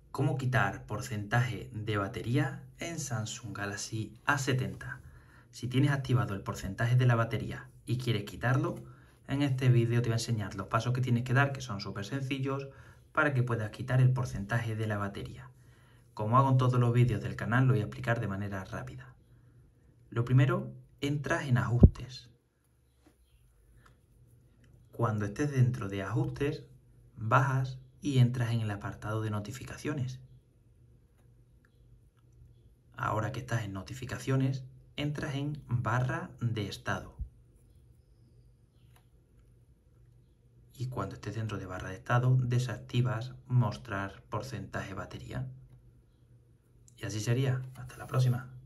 ¿Cómo quitar porcentaje de batería en Samsung Galaxy A70? Si tienes activado el porcentaje de la batería y quieres quitarlo, en este vídeo te voy a enseñar los pasos que tienes que dar, que son súper sencillos, para que puedas quitar el porcentaje de la batería. Como hago en todos los vídeos del canal, lo voy a explicar de manera rápida. Lo primero, entras en Ajustes. Cuando estés dentro de Ajustes, bajas y entras en el apartado de Notificaciones. Ahora que estás en Notificaciones, entras en Barra de Estado. Y cuando estés dentro de Barra de Estado, desactivas Mostrar porcentaje batería. Y así sería. Hasta la próxima.